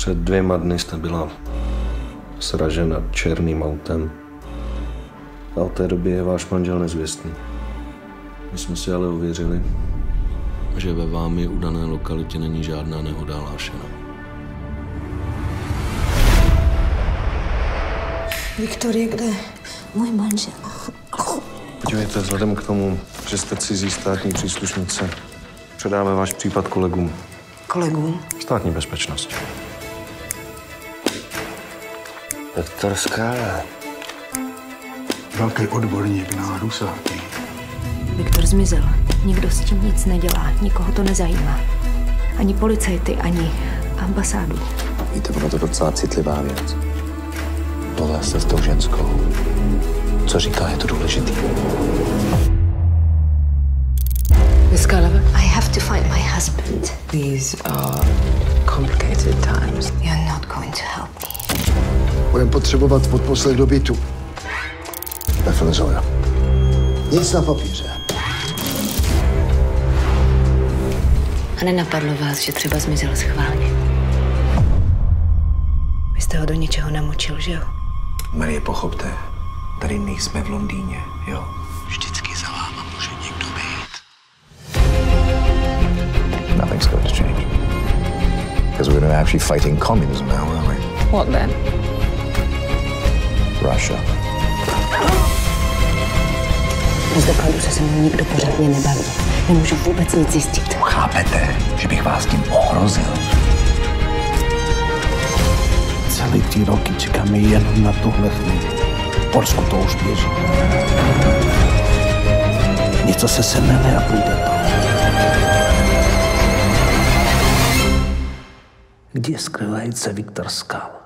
Před 2 dny jste byla sražena černým autem. A od té doby je váš manžel nezvěstný. My jsme si ale uvěřili, že ve vámi udané lokalitě není žádná nehoda hlášena. Viktor je kde? Můj manžel. Podívejte, vzhledem k tomu, že jste cizí státní příslušnice, předáme váš případ kolegům. Kolegům? Státní bezpečnost. Viktor Skála. Velký odborník na rusáky. Viktor zmizel. Nikdo s tím nic nedělá. Nikoho to nezajímá. Ani policajty, ani ambasádu. Víte, bylo to docela citlivá věc. Mluvila jste s tou ženskou. Co říká, je to důležitý. Miss Gallagher? I have to find my husband. These are complicated times. You're not going to help me. Budeme potřebovat odposlech do bytu. Ve Venezuela. Nic na papíře. A nenapadlo vás, že třeba zmizel schválně? Vy jste ho do něčeho namočil, že jo? Marie, pochopte, tady nejsme v Londýně, jo? Vždycky za váma může někdo být. Nothing's going to change. Because we're not actually fighting communism now, are we? What then? Russia. Z dokladu se mnou nikdo pořádně nebaví. Nemůžu vůbec nic zjistit. Chápete, že bych vás tím ohrozil? Celý ty roky čekáme jenom na tuhle chvíli. V Polsku to už běží. Něco se semene a půjde to. Kde skrývající Viktor Skál?